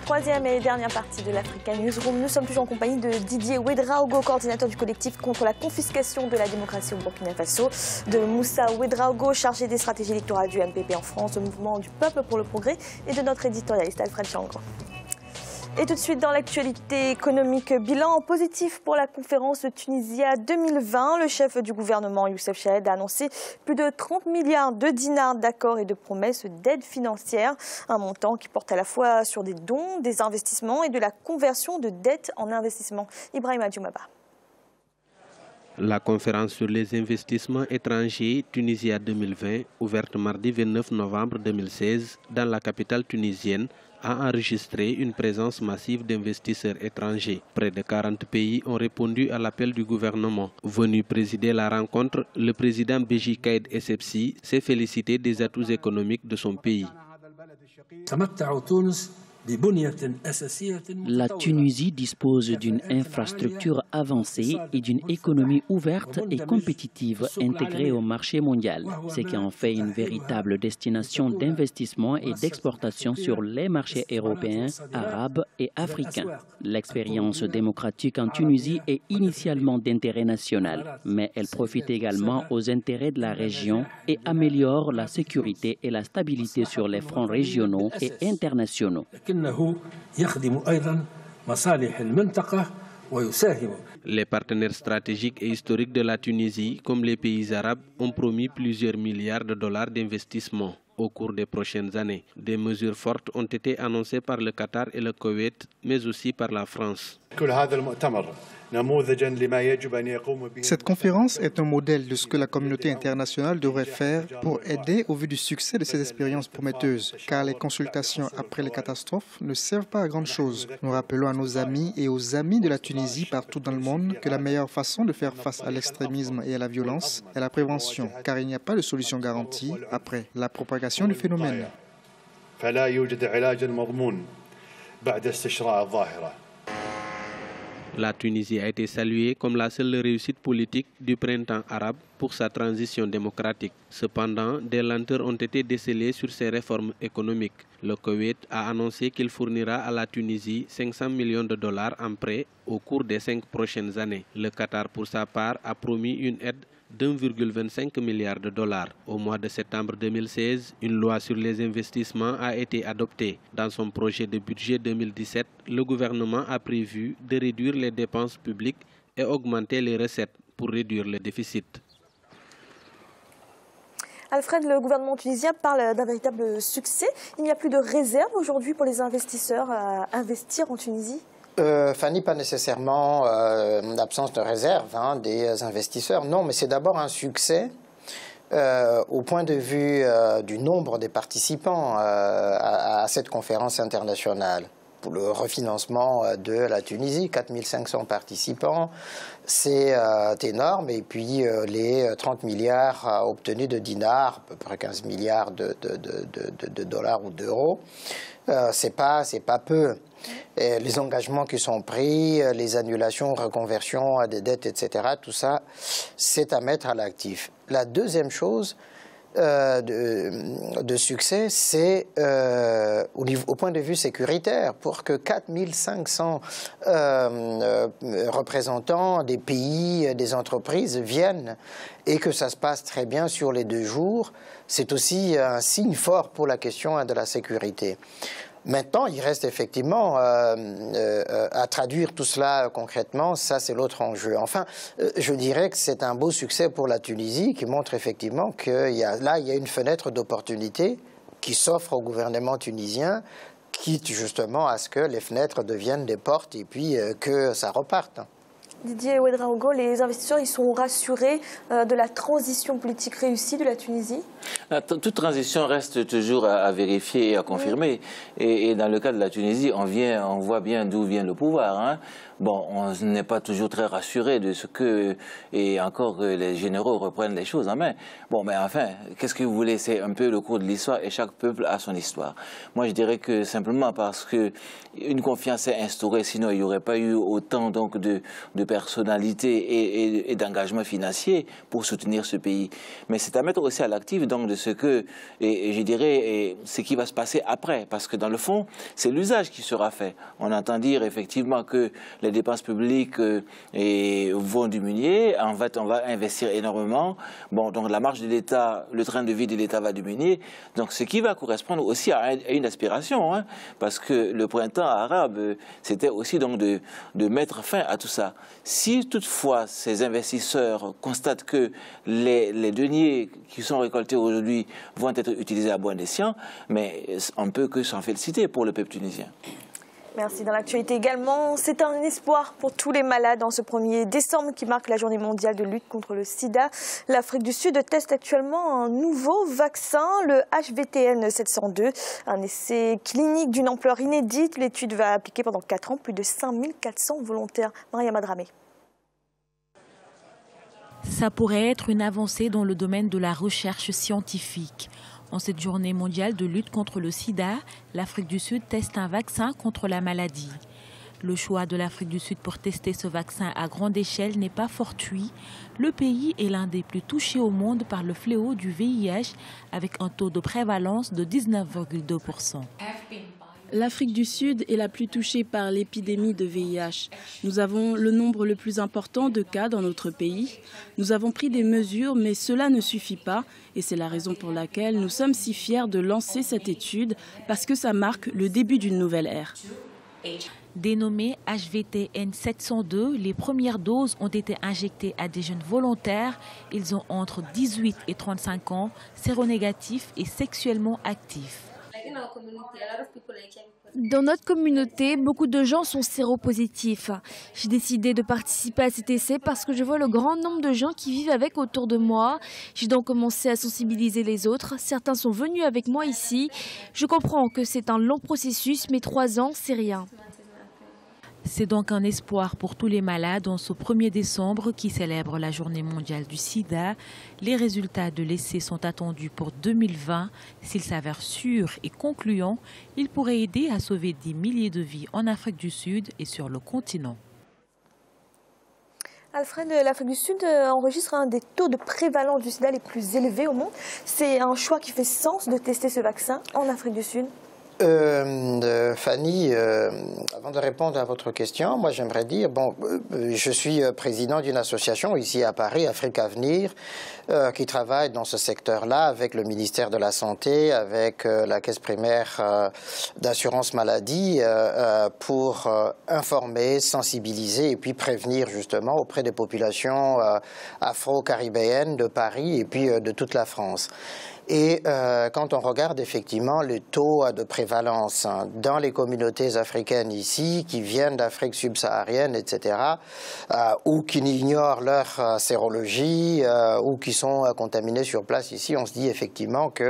troisième et dernière partie de l'Africa Newsroom. Nous sommes toujours en compagnie de Didier Ouedraogo, coordinateur du collectif contre la confiscation de la démocratie au Burkina Faso, de Moussa Ouedraogo, chargé des stratégies électorales du MPP en France, le mouvement du peuple pour le progrès, et de notre éditorialiste Alfred Changre. Et tout de suite dans l'actualité économique, bilan positif pour la conférence Tunisia 2020. Le chef du gouvernement, Youssef Chahed, a annoncé plus de 30 milliards de dinars d'accords et de promesses d'aide financière. Un montant qui porte à la fois sur des dons, des investissements et de la conversion de dette en investissement. Ibrahim Adjoumaba. La conférence sur les investissements étrangers Tunisia 2020, ouverte mardi 29 novembre 2016 dans la capitale tunisienne, a enregistré une présence massive d'investisseurs étrangers. Près de 40 pays ont répondu à l'appel du gouvernement. Venu présider la rencontre, le président Béji Caïd Essebsi s'est félicité des atouts économiques de son pays. La Tunisie dispose d'une infrastructure avancée et d'une économie ouverte et compétitive intégrée au marché mondial, ce qui en fait une véritable destination d'investissement et d'exportation sur les marchés européens, arabes et africains. L'expérience démocratique en Tunisie est initialement d'intérêt national, mais elle profite également aux intérêts de la région et améliore la sécurité et la stabilité sur les fronts régionaux et internationaux. Les partenaires stratégiques et historiques de la Tunisie, comme les pays arabes, ont promis plusieurs milliards de dollars d'investissement au cours des prochaines années. Des mesures fortes ont été annoncées par le Qatar et le Koweït, mais aussi par la France. Cette conférence est un modèle de ce que la communauté internationale devrait faire pour aider au vu du succès de ces expériences prometteuses, car les consultations après les catastrophes ne servent pas à grand chose. Nous rappelons à nos amis et aux amis de la Tunisie partout dans le monde que la meilleure façon de faire face à l'extrémisme et à la violence est la prévention, car il n'y a pas de solution garantie après la propagation du phénomène. La Tunisie a été saluée comme la seule réussite politique du printemps arabe pour sa transition démocratique. Cependant, des lenteurs ont été décelées sur ses réformes économiques. Le Koweït a annoncé qu'il fournira à la Tunisie 500 millions de dollars en prêts au cours des 5 prochaines années. Le Qatar, pour sa part, a promis une aide d'1,25 milliard de dollars. Au mois de septembre 2016, une loi sur les investissements a été adoptée. Dans son projet de budget 2017, le gouvernement a prévu de réduire les dépenses publiques et augmenter les recettes pour réduire le déficit. Alfred, le gouvernement tunisien parle d'un véritable succès. Il n'y a plus de réserve aujourd'hui pour les investisseurs à investir en Tunisie ? Fanny, pas nécessairement l'absence de réserve des investisseurs. Non, mais c'est d'abord un succès au point de vue du nombre des participants à cette conférence internationale. Pour le refinancement de la Tunisie, 4500 participants, c'est énorme. Et puis les 30 milliards obtenus de dinars, à peu près 15 milliards de dollars ou d'euros, c'est pas peu. Et les engagements qui sont pris, les annulations, reconversions des dettes, etc., tout ça, c'est à mettre à l'actif. La deuxième chose de succès, c'est au point de vue sécuritaire, pour que 4500 représentants des pays, des entreprises viennent et que ça se passe très bien sur les 2 jours, c'est aussi un signe fort pour la question de la sécurité. Maintenant, il reste effectivement à traduire tout cela concrètement, ça c'est l'autre enjeu. Enfin, je dirais que c'est un beau succès pour la Tunisie qui montre effectivement qu'il y a une fenêtre d'opportunité qui s'offre au gouvernement tunisien, quitte justement à ce que les fenêtres deviennent des portes et puis que ça reparte. Didier Ouedraogo, les investisseurs ils sont rassurés de la transition politique réussie de la Tunisie? Toute transition reste toujours à vérifier et à confirmer. Et dans le cas de la Tunisie, on voit bien d'où vient le pouvoir. Bon, on n'est pas toujours très rassuré de ce que, et encore les généraux reprennent les choses en main. Bon, mais enfin, qu'est-ce que vous voulez? C'est un peu le cours de l'histoire et chaque peuple a son histoire. Moi, je dirais que simplement parce que une confiance est instaurée, sinon il n'y aurait pas eu autant donc de personnalité et d'engagement financier pour soutenir ce pays. Mais c'est à mettre aussi à l'actif donc de ce que, et je dirais, ce qui va se passer après. Parce que dans le fond, c'est l'usage qui sera fait. On entend dire effectivement que les dépenses publiques vont diminuer. En fait, on va investir énormément. Bon, donc la marge de l'État, le train de vie de l'État va diminuer. Donc ce qui va correspondre aussi à une aspiration, hein, parce que le printemps arabe, c'était aussi donc de mettre fin à tout ça. Si toutefois ces investisseurs constatent que les deniers qui sont récoltés aujourd'hui vont être utilisés à bon escient, mais on ne peut que s'en féliciter pour le peuple tunisien. Merci. Dans l'actualité également, c'est un espoir pour tous les malades en ce 1er décembre qui marque la journée mondiale de lutte contre le sida. L'Afrique du Sud teste actuellement un nouveau vaccin, le HVTN 702, un essai clinique d'une ampleur inédite. L'étude va appliquer pendant 4 ans plus de 5400 volontaires. Mariama Dramé. Ça pourrait être une avancée dans le domaine de la recherche scientifique. En cette journée mondiale de lutte contre le sida, l'Afrique du Sud teste un vaccin contre la maladie. Le choix de l'Afrique du Sud pour tester ce vaccin à grande échelle n'est pas fortuit. Le pays est l'un des plus touchés au monde par le fléau du VIH, avec un taux de prévalence de 19,2%. L'Afrique du Sud est la plus touchée par l'épidémie de VIH. Nous avons le nombre le plus important de cas dans notre pays. Nous avons pris des mesures, mais cela ne suffit pas. Et c'est la raison pour laquelle nous sommes si fiers de lancer cette étude, parce que ça marque le début d'une nouvelle ère. Dénommé HVTN 702, les premières doses ont été injectées à des jeunes volontaires. Ils ont entre 18 et 35 ans, séronégatifs et sexuellement actifs. Dans notre communauté, beaucoup de gens sont séropositifs. J'ai décidé de participer à cet essai parce que je vois le grand nombre de gens qui vivent avec autour de moi. J'ai donc commencé à sensibiliser les autres. Certains sont venus avec moi ici. Je comprends que c'est un long processus, mais 3 ans, c'est rien. C'est donc un espoir pour tous les malades en ce 1er décembre qui célèbre la journée mondiale du sida. Les résultats de l'essai sont attendus pour 2020. S'ils s'avèrent sûrs et concluants, ils pourraient aider à sauver des milliers de vies en Afrique du Sud et sur le continent. Alfred, l'Afrique du Sud enregistre un des taux de prévalence du sida les plus élevés au monde. C'est un choix qui fait sens de tester ce vaccin en Afrique du Sud? Fanny, avant de répondre à votre question, moi j'aimerais dire, je suis président d'une association ici à Paris, Afrique Avenir, qui travaille dans ce secteur-là avec le ministère de la Santé, avec la Caisse primaire d'assurance maladie, pour informer, sensibiliser et puis prévenir justement auprès des populations afro-caribéennes de Paris et puis de toute la France. Et quand on regarde effectivement le taux de prévalence dans les communautés africaines ici, qui viennent d'Afrique subsaharienne, etc., ou qui ignorent leur sérologie, ou qui sont contaminés sur place ici, on se dit effectivement que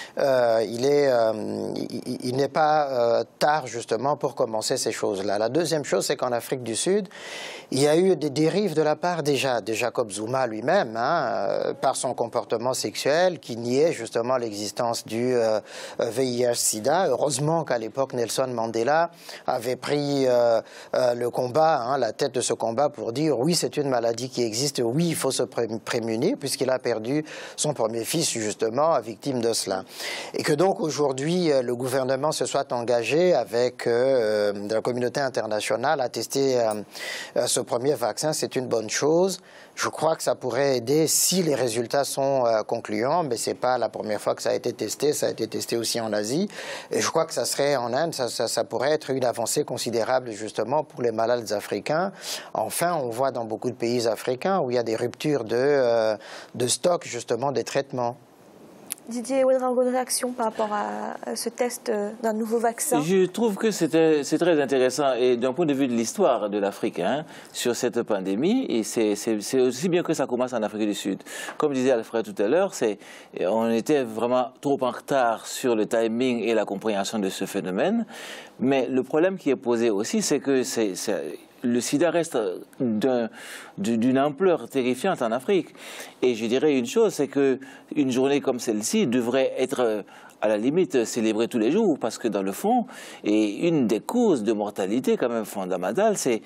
il n'est pas tard justement pour commencer ces choses-là. La deuxième chose, c'est qu'en Afrique du Sud, il y a eu des dérives de la part déjà de Jacob Zuma lui-même, par son comportement sexuel, qui niait justement l'existence du VIH-Sida. Heureusement qu'à l'époque, Nelson Mandela avait pris le combat, la tête de ce combat pour dire oui, c'est une maladie qui existe, oui, il faut se prémunir, puisqu'il a perdu son premier fils justement victime de cela. Et que donc aujourd'hui, le gouvernement se soit engagé avec la communauté internationale à tester ce premier vaccin, c'est une bonne chose. Je crois que ça pourrait aider si les résultats sont concluants, mais ce n'est pas la première fois que ça a été testé aussi en Asie. Et je crois que ça serait en Inde, ça pourrait être une avancée considérable justement pour les malades africains. Enfin, on voit dans beaucoup de pays africains où il y a des ruptures de stock justement des traitements. Didier Ouedraogo, une réaction par rapport à ce test d'un nouveau vaccin? Je trouve que c'est très intéressant et d'un point de vue de l'histoire de l'Afrique sur cette pandémie, et c'est aussi bien que ça commence en Afrique du Sud. Comme disait Alfred tout à l'heure, on était vraiment trop en retard sur le timing et la compréhension de ce phénomène, mais le problème qui est posé aussi, c'est que le sida reste d'une ampleur terrifiante en Afrique. Et je dirais une chose, c'est qu'une journée comme celle-ci devrait être à la limite célébrer tous les jours, parce que dans le fond, et une des causes de mortalité quand même fondamentale, c'est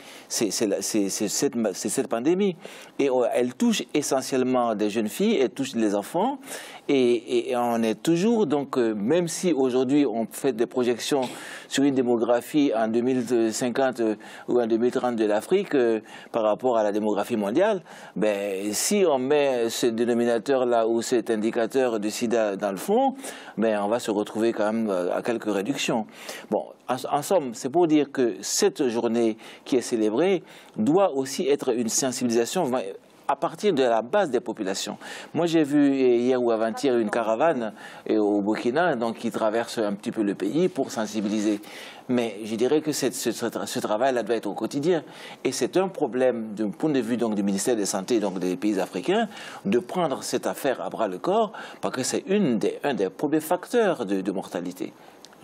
cette pandémie. Et elle touche essentiellement des jeunes filles, elle touche les enfants, et on est toujours, donc, même si aujourd'hui on fait des projections sur une démographie en 2050 ou en 2030 de l'Afrique par rapport à la démographie mondiale, ben, si on met ce dénominateur-là ou cet indicateur de sida dans le fond, ben, on va se retrouver quand même à quelques réductions. Bon, en somme, c'est pour dire que cette journée qui est célébrée doit aussi être une sensibilisation à partir de la base des populations. Moi, j'ai vu hier ou avant-hier une caravane au Burkina donc, qui traverse un petit peu le pays pour sensibiliser. Mais je dirais que ce travail-là doit être au quotidien. Et c'est un problème du point de vue donc, du ministère de la Santé donc, des pays africains de prendre cette affaire à bras-le-corps parce que c'est un des premiers facteurs de mortalité.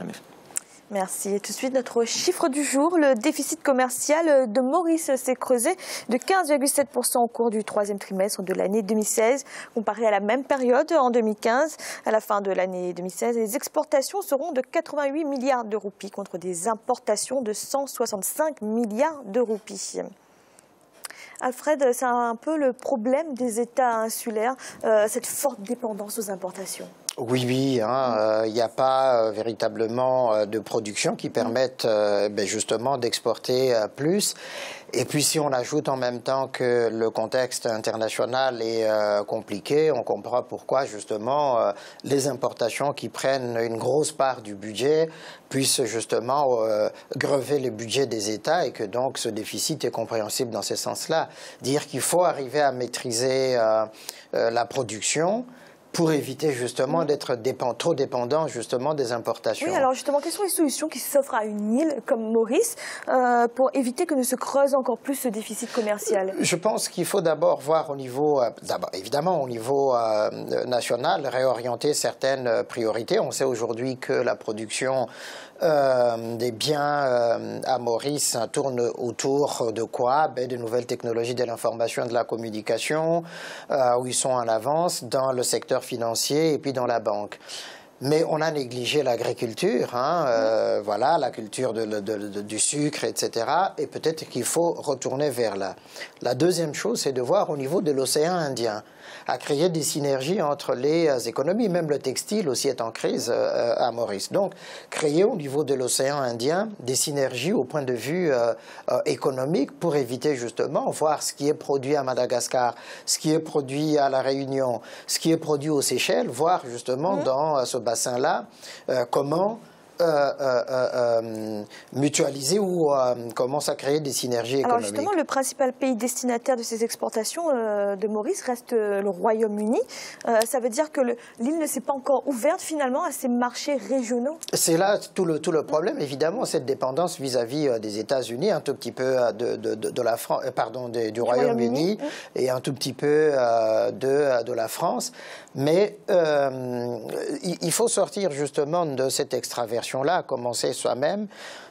Merci. Et tout de suite, notre chiffre du jour. Le déficit commercial de Maurice s'est creusé de 15,7% au cours du troisième trimestre de l'année 2016, comparé à la même période en 2015. À la fin de l'année 2016, les exportations seront de 88 milliards de roupies contre des importations de 165 milliards de roupies. Alfred, c'est un peu le problème des États insulaires, cette forte dépendance aux importations. Oui, il n'y a pas véritablement de production qui permette justement d'exporter plus. Et puis si on ajoute en même temps que le contexte international est compliqué, on comprend pourquoi justement les importations qui prennent une grosse part du budget puissent justement grever le budget des États et que donc ce déficit est compréhensible dans ce sens-là. Dire qu'il faut arriver à maîtriser la production pour éviter justement d'être trop dépendant justement des importations. Oui, alors justement, quelles sont les solutions qui s'offrent à une île comme Maurice pour éviter que ne se creuse encore plus ce déficit commercial? Je pense qu'il faut d'abord voir au niveau, évidemment au niveau national, réorienter certaines priorités. On sait aujourd'hui que la production des biens à Maurice tourne autour de quoi? De nouvelles technologies de l'information et de la communication, où ils sont en avance dans le secteur financier et puis dans la banque. Mais on a négligé l'agriculture, voilà, la culture du sucre, etc. Et peut-être qu'il faut retourner vers là. La deuxième chose, c'est de voir au niveau de l'océan Indien, à créer des synergies entre les économies. Même le textile aussi est en crise à Maurice. Donc, créer au niveau de l'océan Indien des synergies au point de vue économique pour éviter justement voir ce qui est produit à Madagascar, ce qui est produit à La Réunion, ce qui est produit aux Seychelles, voir justement dans ce bassin-là comment mutualiser ou commence à créer des synergies économiques. Alors justement, le principal pays destinataire de ces exportations de Maurice reste le Royaume-Uni. Ça veut dire que l'île ne s'est pas encore ouverte finalement à ces marchés régionaux? C'est là tout le problème, évidemment, cette dépendance vis-à-vis des États-Unis, un tout petit peu de la France, du Royaume-Uni et un tout petit peu de la France. Mais il faut sortir justement de cette extraversion-là, commencer soi-même,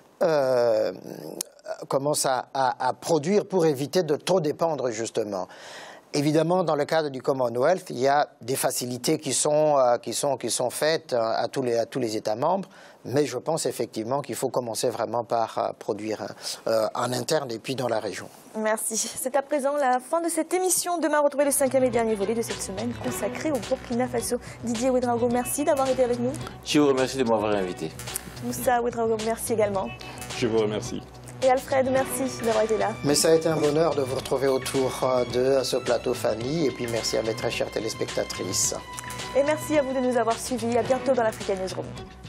commence à produire pour éviter de trop dépendre justement. Évidemment, dans le cadre du Commonwealth, il y a des facilités qui sont faites à tous les États membres, mais je pense effectivement qu'il faut commencer vraiment par produire en interne et puis dans la région. Merci. C'est à présent la fin de cette émission. Demain, retrouvez le 5e et dernier volet de cette semaine consacré au Burkina Faso. Didier Ouedraogo, merci d'avoir été avec nous. Je vous remercie de m'avoir invité. Moussa Ouedraogo, merci également. Je vous remercie. Et Alfred, merci d'avoir été là. Mais ça a été un bonheur de vous retrouver autour de ce plateau, Fanny. Et puis merci à mes très chères téléspectatrices. Et merci à vous de nous avoir suivis. À bientôt dans l'Africa Newsroom.